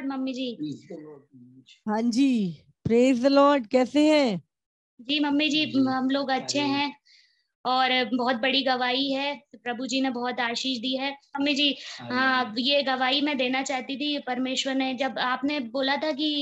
Lord mummy जी। हाँ जी, praise the Lord. कैसे हैं? जी मम्मी जी, हम लोग अच्छे हैं और बहुत बड़ी गवाही है, प्रभु जी ने बहुत आशीष दी है मम्मी जी। हाँ, ये गवाही मैं देना चाहती थी। परमेश्वर ने, जब आपने बोला था कि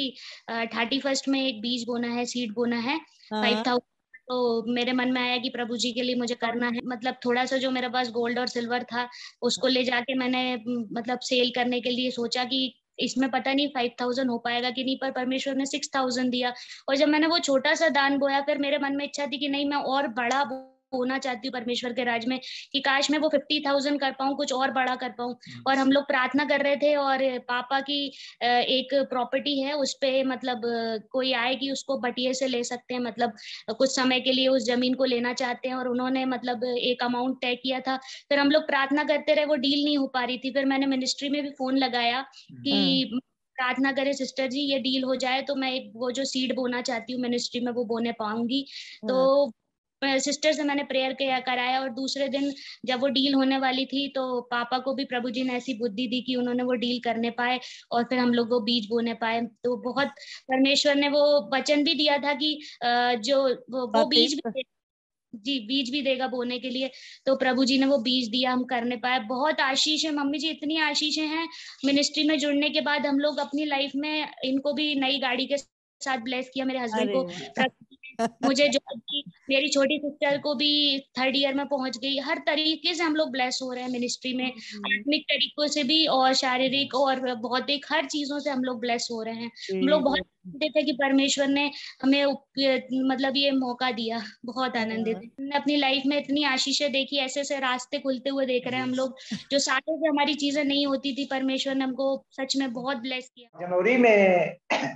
31 में एक बीज बोना है, सीड बोना है हाँ 5,000, तो मेरे मन में आया कि प्रभु जी के लिए मुझे करना है। मतलब थोड़ा सा जो मेरे पास गोल्ड और सिल्वर था उसको ले जाके मैंने मतलब सेल करने के लिए सोचा कि इसमें पता नहीं 5,000 हो पाएगा कि नहीं, पर परमेश्वर ने 6,000 दिया। और जब मैंने वो छोटा सा दान बोया, फिर मेरे मन में इच्छा थी कि नहीं, मैं और बड़ा होना चाहती हूँ परमेश्वर के राज में, कि काश मैं वो 50,000 कर पाऊँ, कुछ और बड़ा कर पाऊँ। और हम लोग प्रार्थना कर रहे थे, और पापा की एक प्रॉपर्टी है उस पे, मतलब कोई आए कि उसको बटिये से ले सकते हैं, मतलब कुछ समय के लिए उस जमीन को लेना चाहते हैं, और उन्होंने मतलब एक अमाउंट तय किया था। फिर हम लोग प्रार्थना करते रहे, वो डील नहीं हो पा रही थी। फिर मैंने मिनिस्ट्री में भी फोन लगाया कि प्रार्थना करे सिस्टर जी, ये डील हो जाए तो मैं एक वो जो सीड बोना चाहती हूँ मिनिस्ट्री में वो बोने पाऊंगी। तो सिस्टर से मैंने प्रेयर किया कराया, और दूसरे दिन जब वो डील होने वाली थी तो पापा को भी प्रभु जी ने ऐसी बुद्धि दी कि उन्होंने वो डील करने पाए, और फिर हम लोग वो बीज बोने पाए। तो बहुत परमेश्वर ने वो वचन भी दिया था कि जो वो बीज भी, जी बीज भी देगा बोने के लिए। तो प्रभु जी ने वो बीज दिया, हम करने पाए। बहुत आशीष है मम्मी जी, इतनी आशीषें हैं। मिनिस्ट्री में जुड़ने के बाद हम लोग अपनी लाइफ में, इनको भी नई गाड़ी के साथ ब्लेस किया, मेरे हस्बैंड अरे को प्रभु जी ने, मुझे जॉब की, मेरी छोटी सिस्टर को भी 3rd ईयर में पहुंच गई। हर तरीके से हम लोग ब्लेस हो रहे हैं मिनिस्ट्री में, आत्मिक तरीकों से भी और शारीरिक और भौतिक हर चीजों से हम लोग ब्लेस हो रहे हैं। हम लोग बहुत आनंदित है कि परमेश्वर ने हमें मतलब ये मौका दिया। बहुत आनंदित है, हमने अपनी लाइफ में इतनी आशीषें देखी, ऐसे ऐसे रास्ते खुलते हुए देख रहे हैं हम लोग, जो सालों से हमारी चीजें नहीं होती थी। परमेश्वर ने हमको सच में बहुत ब्लेस किया। जनवरी में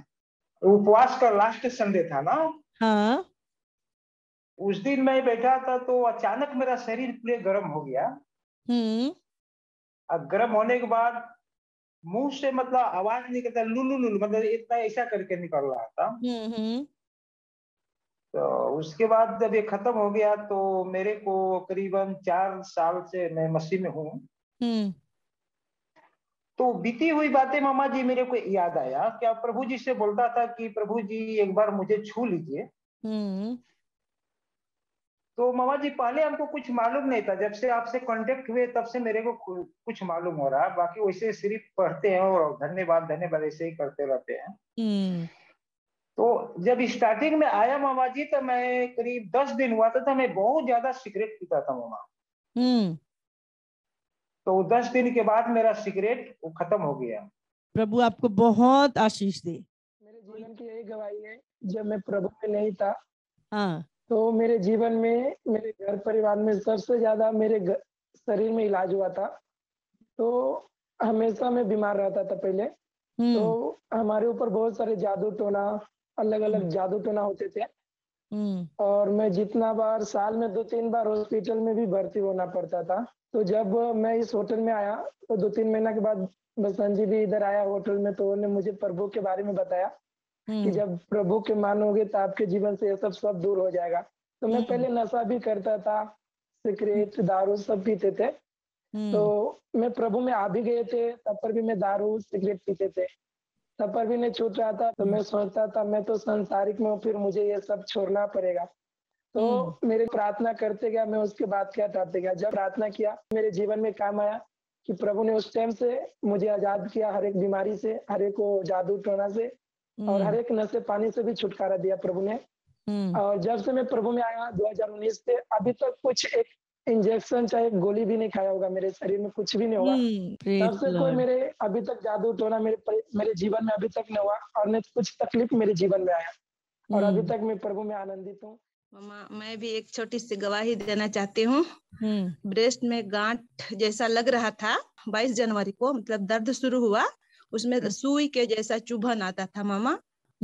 उपवास का लास्ट संडे था ना, हाँ उस दिन मैं बैठा था तो अचानक मेरा शरीर पूरे गर्म हो गया। अब गर्म होने के बाद मुंह से मतलब आवाज निकलता, लुलु लुलु, मतलब इतना ऐसा करके निकल रहा था। तो उसके बाद जब ये खत्म हो गया तो मेरे को करीबन 4 साल से मैं मसीह में हूँ। तो बीती हुई बातें मामा जी मेरे को याद आया, क्या प्रभु जी से बोलता था कि प्रभु जी एक बार मुझे छू लीजिए। तो मामा जी पहले हमको कुछ मालूम नहीं था, जब से आपसे कांटेक्ट हुए तब से मेरे को कुछ मालूम हो रहा है। बाकी वैसे सिर्फ पढ़ते हैं और धन्यवाद धन्यवाद ऐसे ही करते रहते हैं। तो जब स्टार्टिंग में आया मामा जी, तो मैं करीब 10 दिन हुआ था, मैं बहुत ज्यादा सिगरेट पीता था मामा। तो 10 दिन के बाद मेरा सिगरेट वो खत्म हो गया। प्रभु आपको बहुत आशीष दे। मेरे जीवन की यही गवाही है, जब मैं प्रभु में नहीं था हाँ तो मेरे जीवन में, मेरे घर परिवार में सबसे ज्यादा मेरे शरीर में इलाज हुआ था। तो हमेशा मैं बीमार रहता था पहले। तो हमारे ऊपर बहुत सारे जादू टोना, अलग अलग जादू टोना होते थे। और मैं जितना बार, साल में 2-3 बार हॉस्पिटल में भी भर्ती होना पड़ता था। तो जब मैं इस होटल में आया तो 2-3 महीना के बाद बसंत जी भी इधर आया होटल में, तो उन्होंने मुझे प्रभु के बारे में बताया कि जब प्रभु के मानोगे तो आपके जीवन से ये सब दूर हो जाएगा। तो मैं पहले नशा भी करता था, सिगरेट दारू सब पीते थे। तो मैं प्रभु में आ भी गए थे, तब पर भी मैं दारू सिगरेट पीते थे, तब पर भी नहीं छूट रहा था। तो मैं सोचता था मैं तो संसारिक में हूँ, फिर मुझे ये सब छोड़ना पड़ेगा। तो मेरे प्रार्थना करते गया, मैं उसके बाद क्या करते गया। जब प्रार्थना किया मेरे जीवन में काम आया कि प्रभु ने उस टाइम से मुझे आजाद किया, हर एक बीमारी से, हर एक को जादू टोना से, और हर एक नशे पानी से भी छुटकारा दिया प्रभु ने। और जब से मैं प्रभु में आया 2019 से अभी तक कुछ एक इंजेक्शन चाहे गोली भी नहीं खाया होगा, मेरे शरीर में कुछ भी नहीं हुआ। तब से कोई मेरे अभी तक जादू टोना मेरे जीवन में अभी तक नहीं हुआ, और न कुछ तकलीफ मेरे जीवन में आया, और अभी तक मैं प्रभु में आनंदित हूँ। मामा, मैं भी एक छोटी सी गवाही देना चाहती हूँ। ब्रेस्ट में गांठ जैसा लग रहा था 22 जनवरी को, मतलब दर्द शुरू हुआ, उसमें सुई के जैसा चुभन आता था मामा।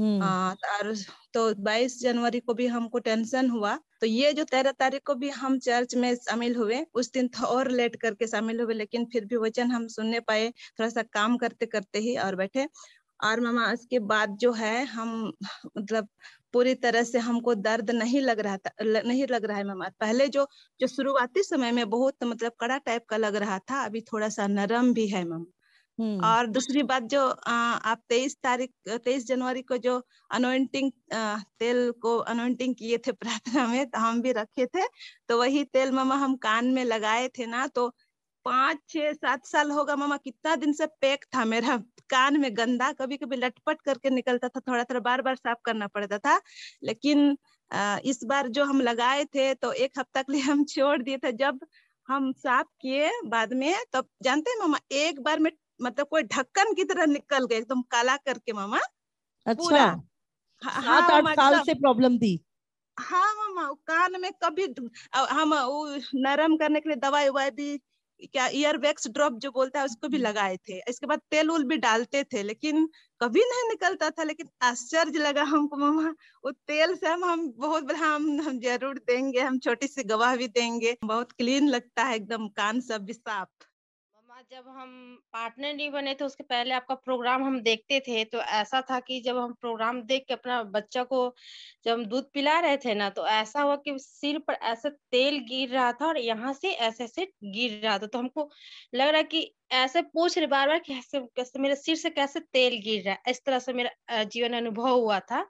और तो 22 जनवरी को भी हमको टेंशन हुआ। तो ये जो 13 तारीख को भी हम चर्च में शामिल हुए, उस दिन तो और लेट करके शामिल हुए, लेकिन फिर भी वचन हम सुनने पाए, थोड़ा सा काम करते करते ही, और बैठे। और मामा उसके बाद जो है हम मतलब पूरी तरह से हमको दर्द नहीं लग रहा था, नहीं लग रहा है मामा। पहले जो शुरुआती समय में बहुत मतलब कड़ा टाइप का लग रहा था, अभी थोड़ा सा नरम भी है मामा। और दूसरी बात जो आप 23 जनवरी को जो अनोइंटिंग तेल को अनोइंटिंग किए थे प्रार्थना में, तो हम भी रखे थे। तो वही तेल मामा हम कान में लगाए थे ना, तो 5-6-7 साल होगा मामा, कितना दिन से पैक था मेरा कान में, गंदा, कभी कभी लटपट करके निकलता था, थोड़ा थोड़ा बार बार साफ करना पड़ता था। लेकिन इस बार जो हम लगाए थे तो एक हफ्ता के लिए हम छोड़ दिए थे। जब हम साफ किए बाद में, तब जानते हैं मामा, एक बार में मतलब कोई ढक्कन की तरह निकल गए, एकदम काला करके मामा। अच्छा, पूरा 7-8 साल से प्रॉब्लम थी। हाँ मामा, कान में कभी हम नरम करने के लिए दवाई ववाई भी, क्या ईयर वैक्स ड्रॉप जो बोलता है उसको भी लगाए थे। इसके बाद तेल उल भी डालते थे, लेकिन कभी नहीं निकलता था। लेकिन आश्चर्य लगा हमको मामा, वो तेल से हम बहुत बड़ा, हम जरूर देंगे, हम छोटी सी गवाह भी देंगे। बहुत क्लीन लगता है एकदम, कान सब भी साफ। जब हम पार्टनर नहीं बने थे उसके पहले आपका प्रोग्राम हम देखते थे, तो ऐसा था कि जब हम प्रोग्राम देख के अपना बच्चा को जब हम दूध पिला रहे थे ना, तो ऐसा हुआ कि सिर पर ऐसे तेल गिर रहा था और यहाँ से ऐसे ऐसे गिर रहा था। तो हमको लग रहा कि ऐसे पूछ रहे बार बार कि कैसे कैसे मेरे सिर से कैसे तेल गिर रहा है। इस तरह से मेरा जीवन अनुभव हुआ था।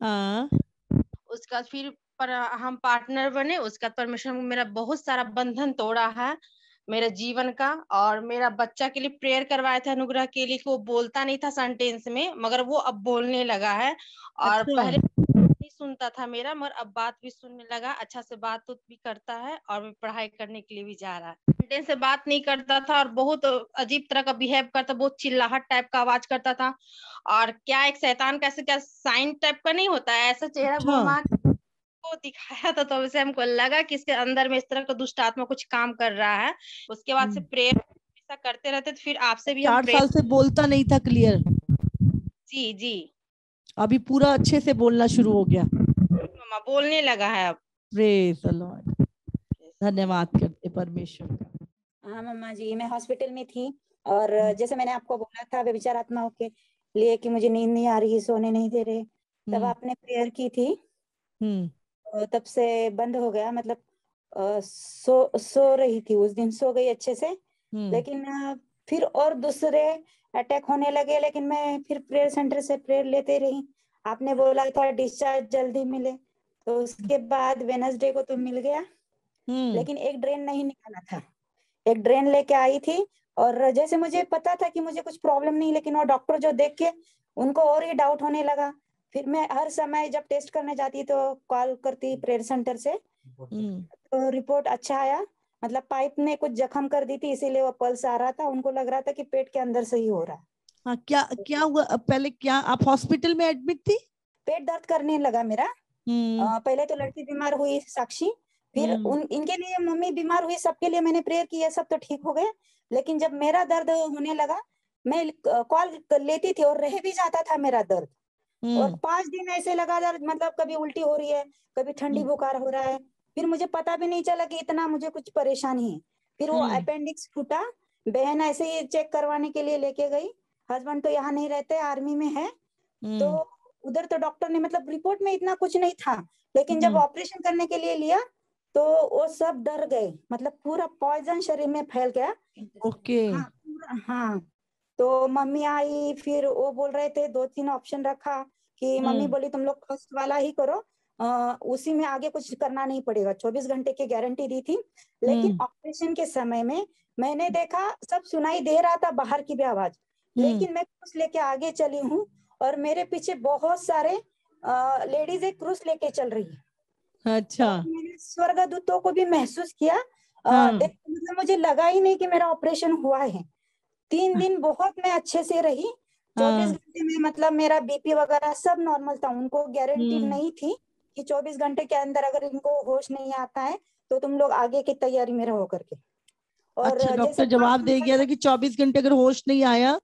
उसके बाद फिर पर हम पार्टनर बने। उसका परमेश्वर मेरा बहुत सारा बंधन तोड़ा है मेरे जीवन का। और मेरा बच्चा के लिए प्रेयर करवाया था अनुग्रह के लिए, कि वो बोलता नहीं था सेंटेंस में, मगर वो अब बोलने लगा है। और पहले नहीं सुनता था मेरा, मगर अब बात भी सुनने लगा, अच्छा से बात भी करता है और मैं पढ़ाई करने के लिए भी जा रहा है। सेंटेंस से बात नहीं करता था और बहुत अजीब तरह का बिहेव करता, बहुत चिल्लाहट टाइप का आवाज करता था। और क्या एक शैतान कैसे क्या साइन टाइप का नहीं होता है, ऐसा चेहरा घुमा को दिखाया था। तो वैसे हमको लगा कि इसके अंदर में इस तरह का दुष्ट आत्मा कुछ काम कर रहा है। उसके बाद से प्रेयर ऐसा करते रहते, तो फिर आपसे भी हम 4 साल से बोलता नहीं था क्लियर। जी जी, अभी पूरा अच्छे से बोलना शुरू हो गया, मामा बोलने लगा है अब। प्रेज द लॉर्ड, धन्यवाद करते परमेश्वर का। हाँ मम्मा जी, मैं हॉस्पिटल में थी और जैसे मैंने आपको बोला था व्यभिचार आत्माओं के लिए कि मुझे नींद नहीं आ रही, सोने नहीं दे रहे, तब आपने प्रेयर की थी। तब से बंद हो गया, मतलब सो रही थी उस दिन, सो गई अच्छे से। लेकिन फिर और दूसरे अटैक होने लगे, लेकिन मैं फिर प्रेयर सेंटर से प्रेयर लेते रही। आपने बोला था डिस्चार्ज जल्दी मिले, तो उसके बाद वेडनेसडे को तो मिल गया। लेकिन एक ड्रेन नहीं निकाला था, एक ड्रेन लेके आई थी। और जैसे मुझे पता था कि मुझे कुछ प्रॉब्लम नहीं, लेकिन वो डॉक्टर जो देख के उनको और ही डाउट होने लगा। फिर मैं हर समय जब टेस्ट करने जाती तो कॉल करती प्रेयर सेंटर से, तो रिपोर्ट अच्छा आया। मतलब पाइप ने कुछ जख्म कर दी थी, इसीलिए वो पल्स आ रहा था। उनको लग रहा था कि पेट के अंदर से ही हो रहा है। हाँ, क्या हुआ पहले? क्या आप हॉस्पिटल में एडमिट थी? पेट दर्द करने लगा मेरा। पहले तो लड़की बीमार हुई साक्षी, फिर इनके लिए मम्मी बीमार हुई, सबके लिए मैंने प्रेयर किया, सब तो ठीक हो गए। लेकिन जब मेरा दर्द होने लगा, मैं कॉल लेती थी और रह भी जाता था मेरा दर्द। और 5 दिन ऐसे लगातार, मतलब कभी उल्टी हो रही है, कभी ठंडी बुखार हो रहा है। फिर मुझे पता भी नहीं चला कि इतना मुझे कुछ परेशानी है। फिर वो अपेंडिक्स फूटा, बहन ऐसे ही चेक करवाने के लिए लेके गई। हस्बैंड तो यहाँ नहीं रहते, आर्मी में है। तो उधर तो डॉक्टर ने, मतलब रिपोर्ट में इतना कुछ नहीं था, लेकिन जब ऑपरेशन करने के लिए लिया तो वो सब डर गए, मतलब पूरा पॉइजन शरीर में फैल गया। ओके। हाँ, तो मम्मी आई, फिर वो बोल रहे थे 2-3 ऑप्शन रखा कि मम्मी बोली तुम लोग फर्स्ट वाला ही करो, उसी में आगे कुछ करना नहीं पड़ेगा। 24 घंटे की गारंटी दी थी। लेकिन ऑपरेशन के समय में मैंने देखा सब सुनाई दे रहा था, बाहर की भी आवाज, लेकिन मैं क्रूस लेके आगे चली हूँ और मेरे पीछे बहुत सारे लेडीज एक क्रूस लेके चल रही है। अच्छा। मैंने स्वर्गदूतों को भी महसूस किया। मतलब मुझे लगा ही नहीं कि मेरा ऑपरेशन हुआ है। 3 दिन बहुत मैं अच्छे से रही। 24 घंटे में मतलब मेरा बीपी वगैरह सब नॉर्मल था। उनको गारंटी नहीं थी कि 24 घंटे के अंदर अगर इनको होश नहीं आता है तो तुम लोग आगे की तैयारी में रहो करके। और अच्छा, डॉक्टर जवाब दे गया था कि 24 घंटे अगर होश नहीं आया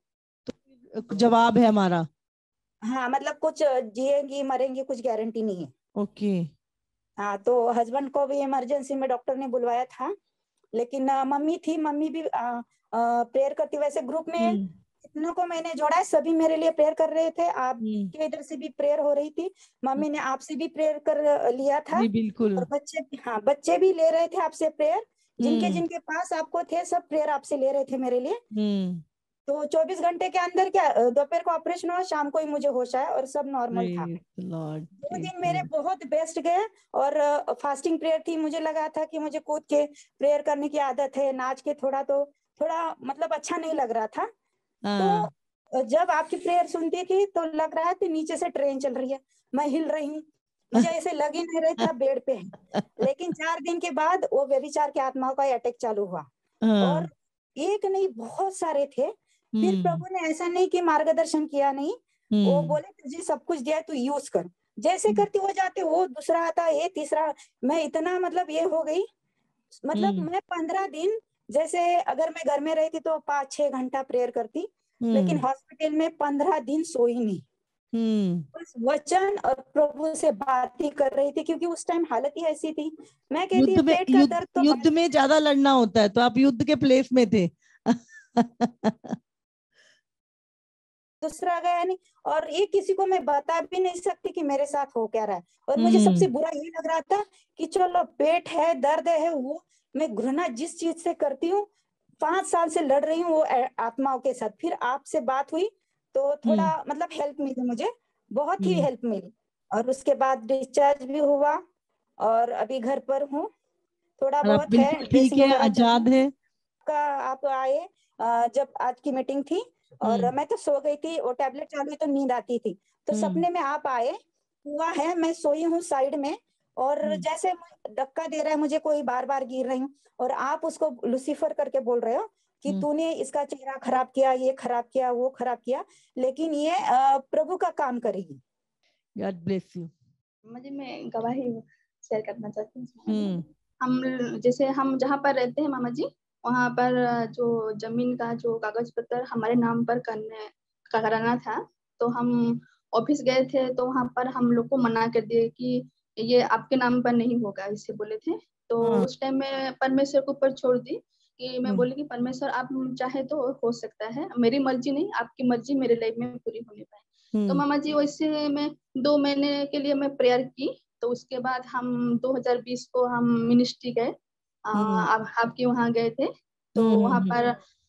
तो जवाब है हमारा। हाँ, मतलब कुछ जिएंगी मरेंगी कुछ गारंटी नहीं है। ओके। हाँ, तो हस्बैंड को भी इमरजेंसी में डॉक्टर ने बुलवाया था। लेकिन मम्मी थी, मम्मी भी प्रेयर करती। वैसे ग्रुप में इतनों को मैंने जोड़ा है, सभी मेरे लिए प्रेयर कर रहे थे। आपके इधर से भी प्रेयर हो रही थी, मम्मी ने आपसे भी प्रेयर कर लिया था। बिल्कुल। और बच्चे भी ले रहे थे आपसे प्रेयर। जिनके जिनके पास आपको थे सब प्रेयर आपसे ले रहे थे मेरे लिए। तो 24 घंटे के अंदर क्या दोपहर को ऑपरेशन हुआ, शाम को ही मुझे होश आया और सब नॉर्मल था। 2 दिन मेरे बहुत बेस्ट गए और फास्टिंग प्रेयर थी। मुझे लगा था कि मुझे कूद के प्रेयर करने की आदत है, नाच के थोड़ा मतलब अच्छा नहीं लग रहा था। तो जब आपकी प्रेयर सुनती थी तो लग रहा है कि नीचे से ट्रेन चल रही है, मैं हिल रही हूँ, मुझे ऐसे लग ही नहीं रहा था बेड पे। लेकिन 4 दिन के बाद वो व्यभिचार की आत्माओं का अटैक चालू हुआ और एक नहीं बहुत सारे थे। फिर प्रभु ने ऐसा नहीं कि मार्गदर्शन किया नहीं, वो बोले तुझे सब कुछ दिया तू यूज कर, जैसे करते हो जाते वो दूसरा आता ये तीसरा। मैं इतना मतलब ये हो गई, मतलब मैं 15 दिन जैसे अगर मैं घर में रहती तो 5-6 घंटा प्रेयर करती, लेकिन हॉस्पिटल में 15 दिन सोई नहीं, बस वचन और प्रभु से बात ही कर रही थी, क्योंकि उस टाइम हालत ही ऐसी थी। मैं कहती हूँ पेट का दर्द तो युद्ध में ज्यादा लड़ना होता है, तो आप युद्ध के प्लेस में थे। दूसरा गया नहीं, और ये किसी को मैं बता भी नहीं सकती कि मेरे साथ हो क्या रहा है। और मुझे सबसे बुरा ये लग रहा था कि चलो पेट है, दर्द है, वो मैं घृणा जिस चीज से करती हूँ 5 साल से लड़ रही हूँ वो आत्माओं के साथ। फिर आपसे बात हुई तो थोड़ा मतलब हेल्प मिली, मुझे बहुत ही हेल्प मिली। और उसके बाद डिस्चार्ज भी हुआ और अभी घर पर हूँ, थोड़ा बहुत है, ठीक है, आजाद है। का आप आए जब आज की मीटिंग थी और मैं तो सो गई थी, वो टैबलेट चालू हुई तो नींद आती थी, तो सपने में आप आए, हुआ है मैं सोई हूँ साइड में और जैसे धक्का दे रहा है मुझे कोई, बार बार गिर रही हूँ और आप उसको लूसीफर करके बोल रहे हो कि तूने इसका चेहरा खराब किया, ये खराब किया, वो खराब किया, लेकिन ये प्रभु का काम करेगी। God bless you. मुझे मैं गवाही शेयर करना चाहती हूँ। हम जैसे हम जहाँ पर रहते हैं मामा जी, वहाँ पर जो जमीन का जो कागज पत्र हमारे नाम पर कराना था, तो हम ऑफिस गए थे, तो वहाँ पर हम लोग को मना कर दिए कि ये आपके नाम पर नहीं होगा, इसे बोले थे। तो उस टाइम में परमेश्वर को ऊपर छोड़ दी कि मैं बोली कि परमेश्वर आप चाहे तो हो सकता है, मेरी मर्जी नहीं, आपकी मर्जी मेरे लाइफ में पूरी होने पाए। तो मामा जी वैसे मैं 2 महीने के लिए मैं प्रेयर की। तो उसके बाद हम 2020 को हम मिनिस्ट्री गए, आपके वहाँ गए थे। तो वहाँ पर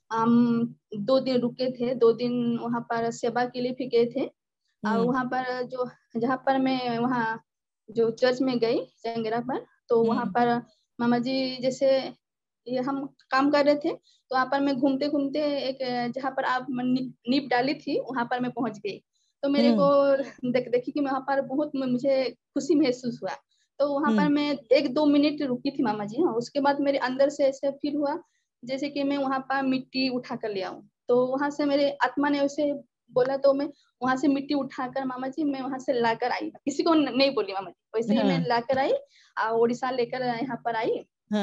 हम 2 दिन रुके थे, 2 दिन वहाँ पर सेवा के लिए भी गए थे। और वहाँ पर जो जहाँ पर मैं वहाँ जो चर्च में गई चंगेरा पर, तो वहाँ पर मामा जी जैसे ये हम काम कर रहे थे, तो वहाँ पर मैं घूमते घूमते एक जहाँ पर आप नींव डाली थी वहाँ पर मैं पहुंच गई। तो मेरे को देखी कि वहाँ पर बहुत मुझे खुशी महसूस हुआ। तो वहाँ पर मैं 1-2 मिनट रुकी थी मामा जी। उसके बाद मेरे अंदर से ऐसे फील हुआ जैसे कि मैं वहाँ पर मिट्टी उठा कर ले आऊं। तो वहाँ से मेरे आत्मा ने उसे बोला, तो मैं वहाँ से मिट्टी उठाकर मामा जी मैं वहाँ से लाकर आई, किसी को नहीं बोली मामा जी, वैसे ही मैं लाकर आई और उड़ीसा लेकर यहाँ पर आई।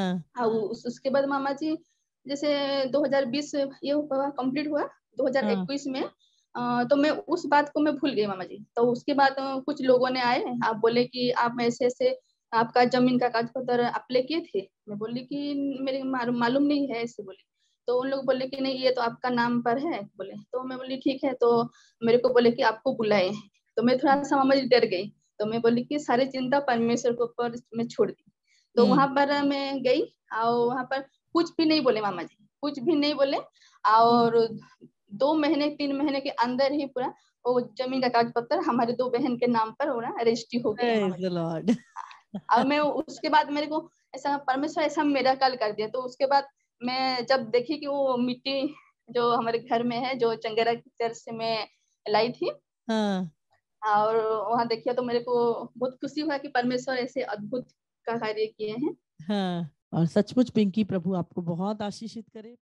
उसके बाद मामा जी जैसे 2020 ये हुआ कंप्लीट हुआ, 2021 में तो मैं उस बात को मैं भूल गई मामा जी। तो उसके बाद कुछ लोगों ने आए, आप बोले कि आप ऐसे ऐसे आपका जमीन का कागज पत्र अप्लाई किए थे। मैं बोली कि मेरे मालूम नहीं है, ऐसे बोली। तो उन लोग बोले कि नहीं ये तो आपका नाम पर है बोले। तो मैं बोली ठीक है। तो मेरे को बोले कि आपको बुलाए। तो मैं थोड़ा सा मामा जी डर गई। तो मैं बोली कि सारी चिंता परमेश्वर के ऊपर मैं छोड़ दी। तो वहां पर मैं गई और वहां पर कुछ भी नहीं बोले मामा जी, कुछ भी नहीं बोले। और 2 महीने 3 महीने के अंदर ही पूरा वो जमीन का कागज पत्र हमारे 2 बहन के नाम पर रजिस्ट्री हो गई। और मैं उसके बाद मेरे को ऐसा परमेश्वर ऐसा मिरेकल कर दिया। तो उसके बाद मैं जब देखी कि वो मिट्टी जो हमारे घर में है, जो चंगेरा चर्च से मैं लाई थी, और वहाँ देखिए तो मेरे को बहुत खुशी हुआ कि परमेश्वर ऐसे अद्भुत का कार्य किए हैं। और सचमुच पिंकी, प्रभु आपको बहुत आशीषित करे।